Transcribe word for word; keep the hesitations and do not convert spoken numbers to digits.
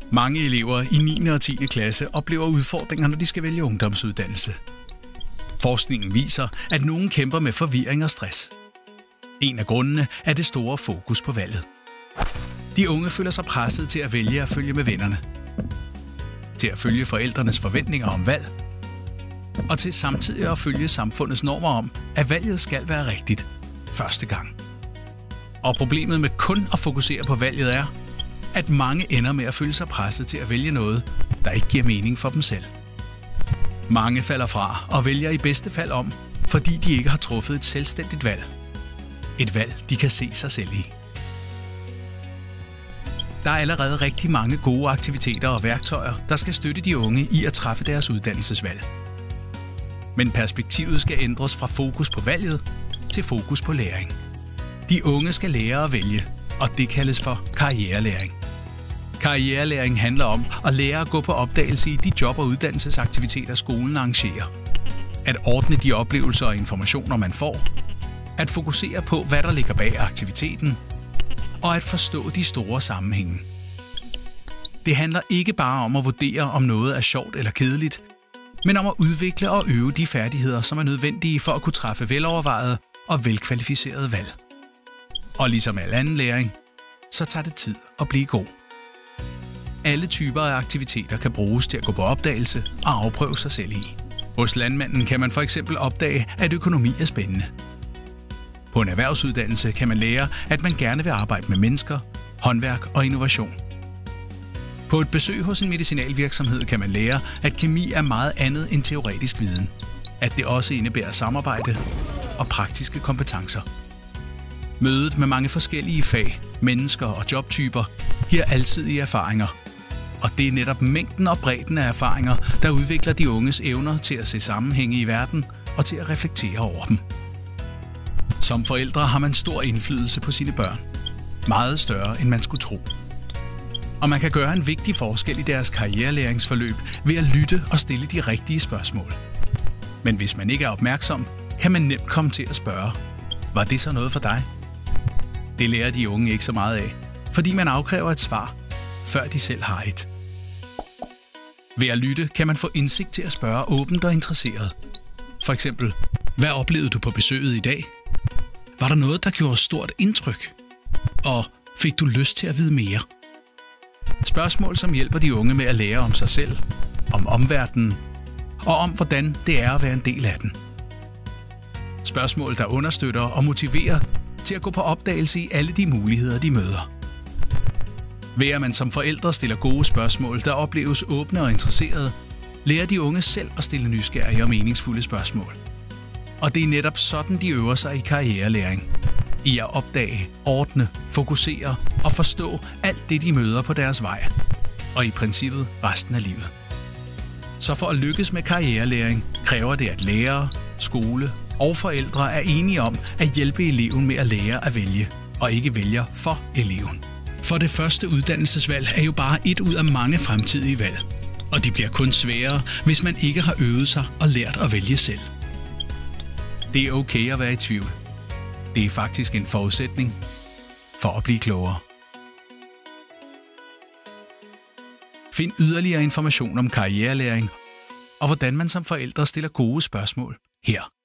Mange elever i niende og tiende klasse oplever udfordringer, når de skal vælge ungdomsuddannelse. Forskningen viser, at nogen kæmper med forvirring og stress. En af grundene er det store fokus på valget. De unge føler sig presset til at vælge at følge med vennerne, til at følge forældrenes forventninger om valg, og til samtidig at følge samfundets normer om, at valget skal være rigtigt første gang. Og problemet med kun at fokusere på valget er, at mange ender med at føle sig presset til at vælge noget, der ikke giver mening for dem selv. Mange falder fra og vælger i bedste fald om, fordi de ikke har truffet et selvstændigt valg. Et valg, de kan se sig selv i. Der er allerede rigtig mange gode aktiviteter og værktøjer, der skal støtte de unge i at træffe deres uddannelsesvalg. Men perspektivet skal ændres fra fokus på valget til fokus på læring. De unge skal lære at vælge, og det kaldes for karrierelæring. Karrierelæring handler om at lære at gå på opdagelse i de job- og uddannelsesaktiviteter, skolen arrangerer. At ordne de oplevelser og informationer, man får. At fokusere på, hvad der ligger bag aktiviteten. Og at forstå de store sammenhænge. Det handler ikke bare om at vurdere, om noget er sjovt eller kedeligt, men om at udvikle og øve de færdigheder, som er nødvendige for at kunne træffe velovervejede og velkvalificerede valg. Og ligesom al anden læring, så tager det tid at blive god. Alle typer af aktiviteter kan bruges til at gå på opdagelse og afprøve sig selv i. Hos landmanden kan man for eksempel opdage, at økonomi er spændende. På en erhvervsuddannelse kan man lære, at man gerne vil arbejde med mennesker, håndværk og innovation. På et besøg hos en medicinalvirksomhed kan man lære, at kemi er meget andet end teoretisk viden. At det også indebærer samarbejde og praktiske kompetencer. Mødet med mange forskellige fag, mennesker og jobtyper giver alsidige erfaringer. Og det er netop mængden og bredden af erfaringer, der udvikler de unges evner til at se sammenhænge i verden og til at reflektere over dem. Som forældre har man stor indflydelse på sine børn. Meget større, end man skulle tro. Og man kan gøre en vigtig forskel i deres karrierelæringsforløb ved at lytte og stille de rigtige spørgsmål. Men hvis man ikke er opmærksom, kan man nemt komme til at spørge, var det så noget for dig? Det lærer de unge ikke så meget af, fordi man afkræver et svar, før de selv har et. Ved at lytte kan man få indsigt til at spørge åbent og interesseret. For eksempel, hvad oplevede du på besøget i dag? Var der noget, der gjorde stort indtryk? Og fik du lyst til at vide mere? Spørgsmål, som hjælper de unge med at lære om sig selv, om omverdenen og om, hvordan det er at være en del af den. Spørgsmål, der understøtter og motiverer til at gå på opdagelse i alle de muligheder, de møder. Ved at man som forældre stiller gode spørgsmål, der opleves åbne og interesserede, lærer de unge selv at stille nysgerrige og meningsfulde spørgsmål. Og det er netop sådan, de øver sig i karrierelæring. I at opdage, ordne, fokusere og forstå alt det, de møder på deres vej. Og i princippet resten af livet. Så for at lykkes med karrierelæring, kræver det, at lærere, skole og forældre er enige om at hjælpe eleven med at lære at vælge, og ikke vælger for eleven. For det første uddannelsesvalg er jo bare et ud af mange fremtidige valg. Og de bliver kun sværere, hvis man ikke har øvet sig og lært at vælge selv. Det er okay at være i tvivl. Det er faktisk en forudsætning for at blive klogere. Find yderligere information om karrierelæring og hvordan man som forældre stiller gode spørgsmål her.